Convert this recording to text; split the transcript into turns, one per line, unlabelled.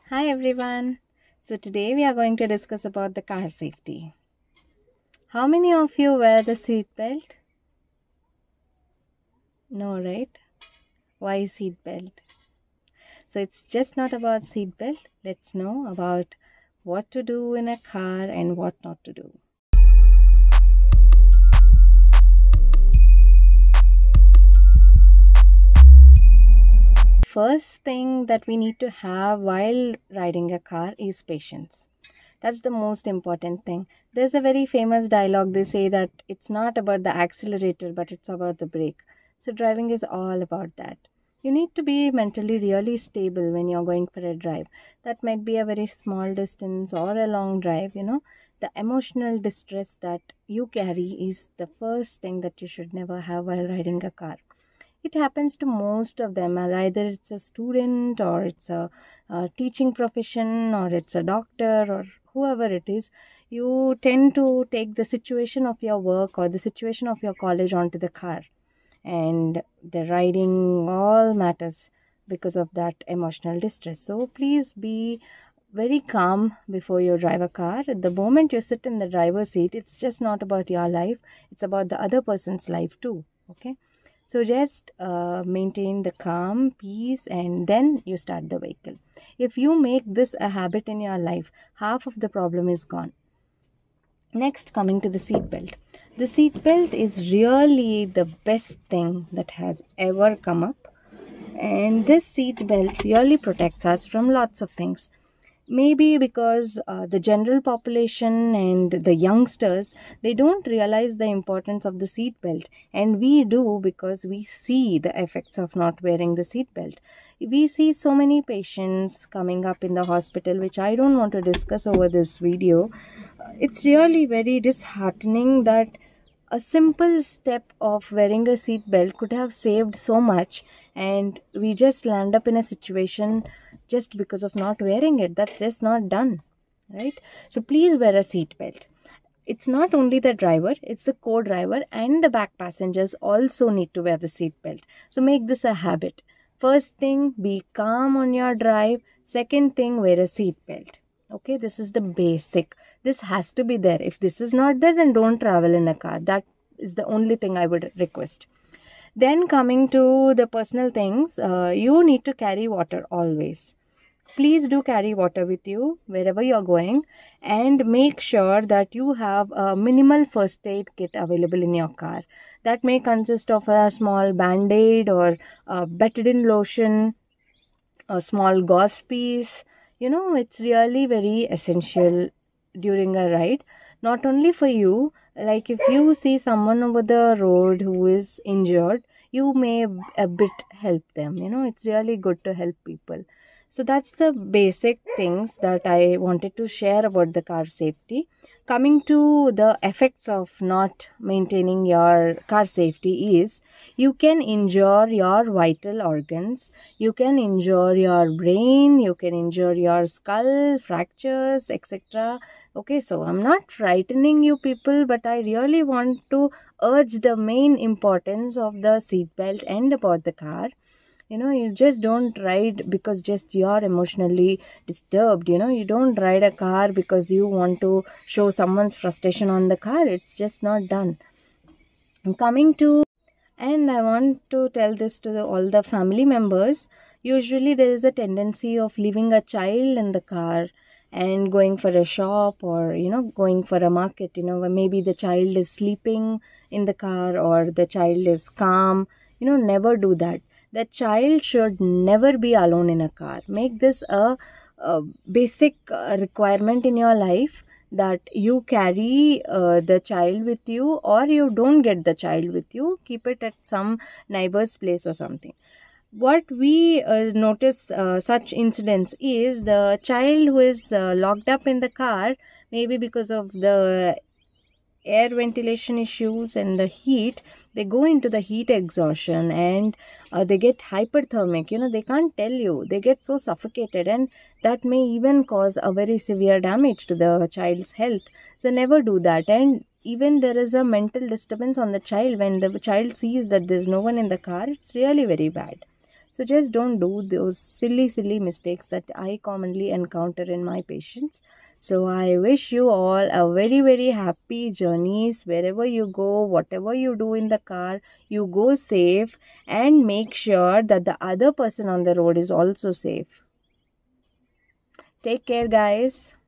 Hi everyone. So today we are going to discuss about the car safety. How many of you wear the seat belt? No, right? Why seat belt? So it's just not about seat belt. Let's know about what to do in a car and what not to do. First thing that we need to have while riding a car is patience. That's the most important thing. There's a very famous dialogue. They say that it's not about the accelerator, but it's about the brake. So, driving is all about that. You need to be mentally really stable when you're going for a drive. That might be a very small distance or a long drive. The emotional distress that you carry is the first thing that you should never have while riding a car. It happens to most of them, or either it's a student or it's a teaching profession or it's a doctor or whoever it is. You tend to take the situation of your work or the situation of your college onto the car, and the riding all matters because of that emotional distress. So please be very calm before you drive a car. The moment you sit in the driver's seat, it's just not about your life, it's about the other person's life too. Okay, so just maintain the calm, peace, and then you start the vehicle. If you make this a habit in your life, half of the problem is gone. Next, coming to the seat belt. The seat belt is really the best thing that has ever come up. And this seat belt really protects us from lots of things. Maybe because the general population and the youngsters, they don't realize the importance of the seat belt, and we do because we see the effects of not wearing the seat belt. We see so many patients coming up in the hospital, which I don't want to discuss over this video. It's really very disheartening that a simple step of wearing a seat belt could have saved so much, and we just land up in a situation just because of not wearing it. That's just not done, right? So please wear a seat belt. It's not only the driver, it's the co-driver and the back passengers also need to wear the seat belt. So make this a habit. First thing, be calm on your drive. Second thing, wear a seat belt. Okay, this is the basic. This has to be there. If this is not there, then don't travel in a car. That is the only thing I would request. Then coming to the personal things, you need to carry water always. Please do carry water with you wherever you're going, and make sure that you have a minimal first aid kit available in your car. That may consist of a small band-aid or a betadine lotion, a small gauze piece. It's really very essential during a ride. Not only for you, like if you see someone over the road who is injured, you may a bit help them. It's really good to help people. So that's the basic things that I wanted to share about the car safety. Coming to the effects of not maintaining your car safety is, you can injure your vital organs, you can injure your brain, you can injure your skull, fractures, etc. Okay, so I'm not frightening you people, but I really want to urge the main importance of the seatbelt and about the car. You just don't ride because just you're emotionally disturbed. You don't ride a car because you want to show someone's frustration on the car. It's just not done. Coming to, and I want to tell this to all the family members. Usually there is a tendency of leaving a child in the car and going for a shop, or going for a market, where maybe the child is sleeping in the car or the child is calm. Never do that. The child should never be alone in a car. Make this a basic requirement in your life, that you carry the child with you, or you don't get the child with you, keep it at some neighbor's place or something. What we notice such incidents is the child who is locked up in the car, maybe because of the air ventilation issues and the heat. They go into the heat exhaustion, and they get hyperthermic. They can't tell you, they get so suffocated, and that may even cause a very severe damage to the child's health. So never do that. And even there is a mental disturbance on the child when the child sees that there's no one in the car. It's really very bad. So just don't do those silly mistakes that I commonly encounter in my patients. So I wish you all a very happy journeys wherever you go, whatever you do in the car, you go safe and make sure that the other person on the road is also safe. Take care, guys.